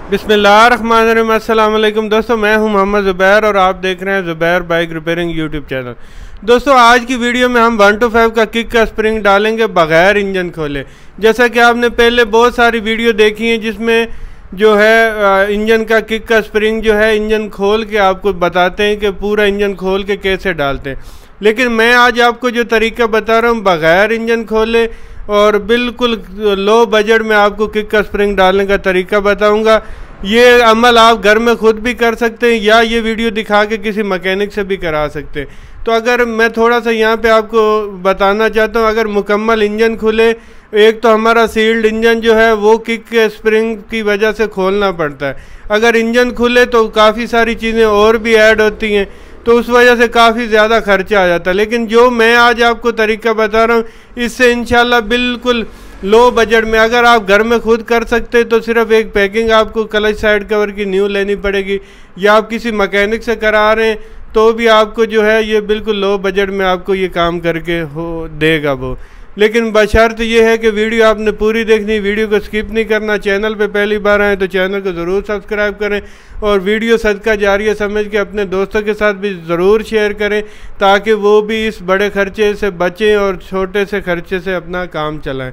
बिस्मिल्लाहिर्रहमानिर्रहीम। अस्सलाम वालेकुम दोस्तों, मैं हूं मोहम्मद ज़ुबैर और आप देख रहे हैं Zubair bike repairing YouTube channel. दोस्तों आज की वीडियो में हम 125 का किक का स्प्रिंग डालेंगे बग़ैर इंजन खोले। जैसा कि आपने पहले बहुत सारी वीडियो देखी है जिसमें जो है इंजन का किक का स्प्रिंग जो है इंजन खोल के आपको बताते हैं कि पूरा इंजन खोल के कैसे डालते हैं, लेकिन मैं आज आपको जो तरीका बता रहा हूँ बग़ैर इंजन खोले और बिल्कुल लो बजट में आपको किक का स्प्रिंग डालने का तरीका बताऊंगा। ये अमल आप घर में खुद भी कर सकते हैं या ये वीडियो दिखा के किसी मैकेनिक से भी करा सकते हैं। तो अगर मैं थोड़ा सा यहाँ पे आपको बताना चाहता हूँ, अगर मुकम्मल इंजन खुले, एक तो हमारा सील्ड इंजन जो है वो किक के स्प्रिंग की वजह से खोलना पड़ता है। अगर इंजन खुले तो काफ़ी सारी चीज़ें और भी ऐड होती हैं, तो उस वजह से काफ़ी ज़्यादा खर्चा आ जाता है। लेकिन जो मैं आज आपको तरीका बता रहा हूँ इससे इंशाल्लाह बिल्कुल लो बजट में अगर आप घर में खुद कर सकते तो सिर्फ एक पैकिंग आपको क्लच साइड कवर की न्यू लेनी पड़ेगी, या आप किसी मैकेनिक से करा रहे हैं तो भी आपको जो है ये बिल्कुल लो बजट में आपको ये काम करके हो देगा वो। लेकिन बशर्त ये है कि वीडियो आपने पूरी देखनी, वीडियो को स्किप नहीं करना। चैनल पे पहली बार आए तो चैनल को ज़रूर सब्सक्राइब करें और वीडियो सदका जारिया समझ के अपने दोस्तों के साथ भी ज़रूर शेयर करें ताकि वो भी इस बड़े खर्चे से बचें और छोटे से खर्चे से अपना काम चलाएं।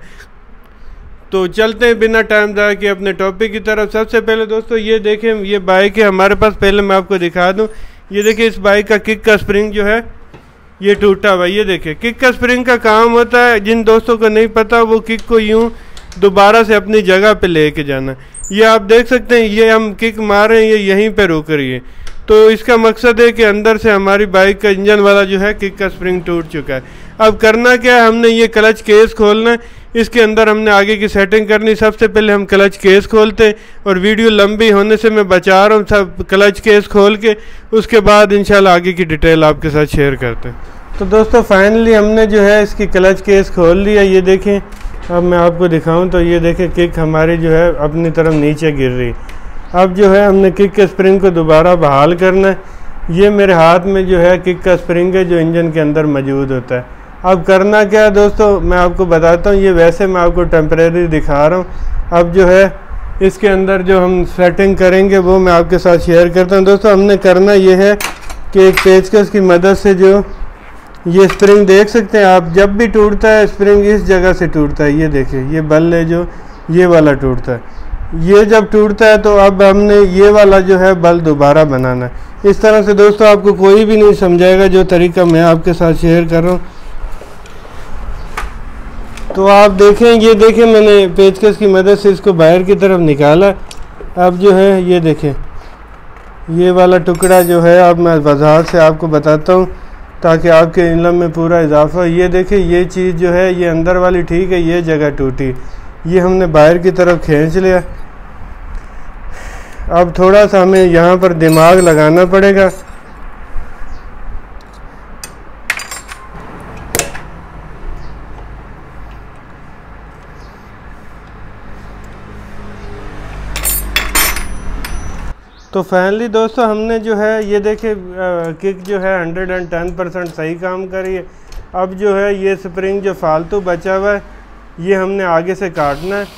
तो चलते हैं बिना टाइम ज़ाया किए अपने टॉपिक की तरफ। सबसे पहले दोस्तों ये देखें, ये बाइक है हमारे पास। पहले मैं आपको दिखा दूँ, ये देखिए इस बाइक का किक का स्प्रिंग जो है ये टूटा हुआ। ये देखिए किक का स्प्रिंग का काम होता है, जिन दोस्तों को नहीं पता वो किक को यूं दोबारा से अपनी जगह पे लेके जाना। ये आप देख सकते हैं, ये हम किक मार रहे हैं, ये यहीं पे रुक रही है। तो इसका मकसद है कि अंदर से हमारी बाइक का इंजन वाला जो है किक का स्प्रिंग टूट चुका है। अब करना क्या है, हमने ये क्लच केस खोलना है, इसके अंदर हमने आगे की सेटिंग करनी। सबसे पहले हम क्लच केस खोलते हैं और वीडियो लंबी होने से मैं बचा रहा हूँ, सब क्लच केस खोल के उसके बाद इंशाल्लाह आगे की डिटेल आपके साथ शेयर करते हैं। तो दोस्तों फाइनली हमने जो है इसकी क्लच केस खोल लिया। ये देखें, अब मैं आपको दिखाऊं तो ये देखें किक हमारी जो है अपनी तरफ नीचे गिर रही। अब जो है हमने किक के स्प्रिंग को दोबारा बहाल करना है। ये मेरे हाथ में जो है किक का स्प्रिंग है जो इंजन के अंदर मौजूद होता है। अब करना क्या है दोस्तों, मैं आपको बताता हूँ। ये वैसे मैं आपको टेम्परेरी दिखा रहा हूँ। अब जो है इसके अंदर जो हम सेटिंग करेंगे वो मैं आपके साथ शेयर करता हूँ। दोस्तों हमने करना ये है कि एक पेचकस की मदद से जो ये स्प्रिंग देख सकते हैं आप, जब भी टूटता है स्प्रिंग इस जगह से टूटता है। ये देखिए ये बल है जो ये वाला टूटता है। ये जब टूटता है तो अब हमने ये वाला जो है बल दोबारा बनाना है। इस तरह से दोस्तों आपको कोई भी नहीं समझाएगा जो तरीका मैं आपके साथ शेयर कर रहा हूँ। तो आप देखें, ये देखें मैंने पेचकस की मदद से इसको बाहर की तरफ निकाला। अब जो है ये देखें ये वाला टुकड़ा जो है, अब मैं वजाहत से आपको बताता हूँ ताकि आपके इल्म में पूरा इजाफा हो। ये देखें ये चीज़ जो है ये अंदर वाली ठीक है, ये जगह टूटी, ये हमने बाहर की तरफ खींच लिया। अब थोड़ा सा हमें यहाँ पर दिमाग लगाना पड़ेगा। तो फाइनली दोस्तों हमने जो है ये देखे किक जो है 110% सही काम करी है। अब जो है ये स्प्रिंग जो फालतू बचा हुआ है ये हमने आगे से काटना है।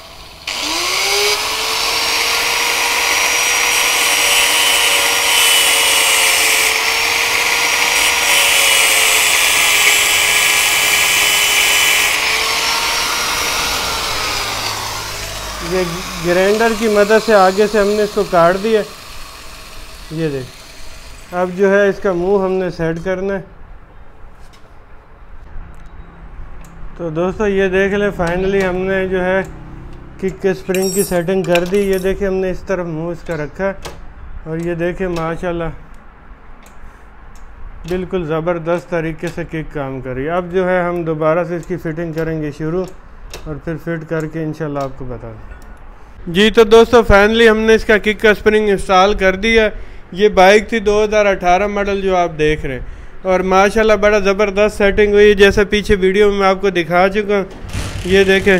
ये ग्राइंडर की मदद से आगे से हमने इसको काट दिया। ये देख, अब जो है इसका मुंह हमने सेट करना है। तो दोस्तों ये देख लें फाइनली हमने जो है किक के स्प्रिंग की सेटिंग कर दी। ये देखें हमने इस तरफ मुंह इसका रखा और ये देखें माशाल्लाह बिल्कुल ज़बरदस्त तरीके से किक काम करी। अब जो है हम दोबारा से इसकी फ़िटिंग करेंगे शुरू और फिर फिट करके इंशाल्लाह आपको बता दें। जी तो दोस्तों फाइनली हमने इसका किक का स्प्रिंग इंस्टॉल कर दिया। ये बाइक थी 2018 मॉडल जो आप देख रहे हैं और माशाल्लाह बड़ा ज़बरदस्त सेटिंग हुई है जैसे पीछे वीडियो में मैं आपको दिखा चुका हूँ। ये देखें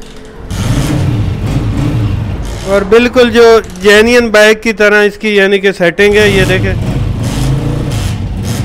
और बिल्कुल जो जेन्युइन बाइक की तरह इसकी यानी कि सेटिंग है। ये देखें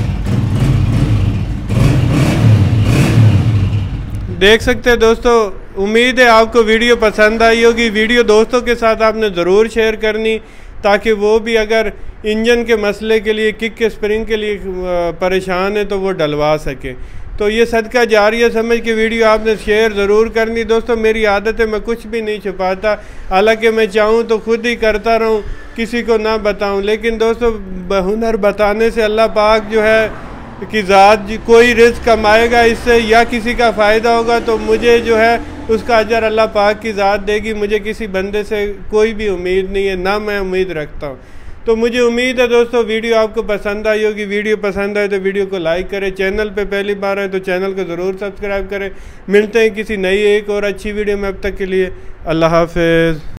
देख सकते हैं दोस्तों उम्मीद है आपको वीडियो पसंद आई होगी। वीडियो दोस्तों के साथ आपने ज़रूर शेयर करनी, ताकि वो भी अगर इंजन के मसले के लिए, किक के स्प्रिंग के लिए परेशान है तो वो डलवा सके। तो ये सदका जारिया समझ के वीडियो आपने शेयर ज़रूर करनी। दोस्तों मेरी आदत है, मैं कुछ भी नहीं छुपाता, हालांकि मैं चाहूँ तो खुद ही करता रहूँ, किसी को ना बताऊँ। लेकिन दोस्तों हुनर बताने से अल्लाह पाक जो है कि ज़ात कोई रिस्क कमाएगा इससे या किसी का फ़ायदा होगा तो मुझे जो है उसका अजर अल्लाह पाक की ज़ात देगी। मुझे किसी बंदे से कोई भी उम्मीद नहीं है, ना मैं उम्मीद रखता हूँ। तो मुझे उम्मीद है दोस्तों वीडियो आपको पसंद आई होगी। वीडियो पसंद आए तो वीडियो को लाइक करें, चैनल पे पहली बार आए तो चैनल को ज़रूर सब्सक्राइब करें। मिलते हैं किसी नई एक और अच्छी वीडियो में, अब तक के लिए अल्लाह हाफ़िज़।